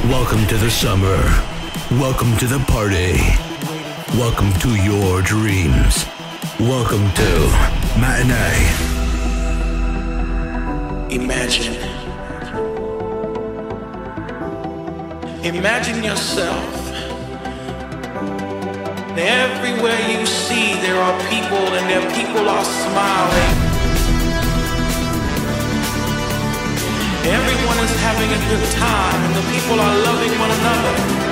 Welcome to the summer. Welcome to the party. Welcome to your dreams. Welcome to Matinee. Imagine. Imagine yourself. Everywhere you see, there are people, and their people are smiling. Everyone is having a good time, and the people are loving one another.